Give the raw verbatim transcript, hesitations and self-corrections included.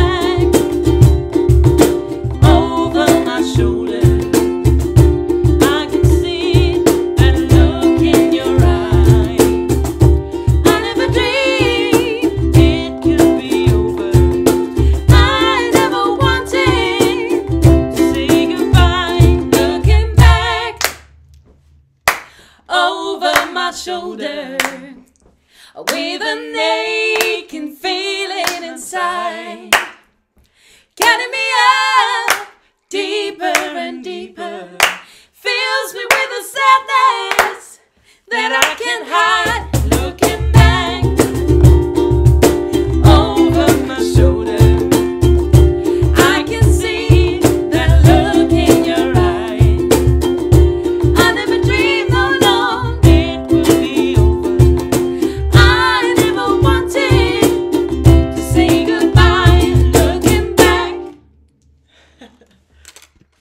back over my shoulder. I can see that look in your eye. I never dreamed it could be over. I never wanted to say goodbye. Looking back over my shoulder, with an aching feeling inside, carrying me up deeper and deeper, fills me with a sadness that I can't hide.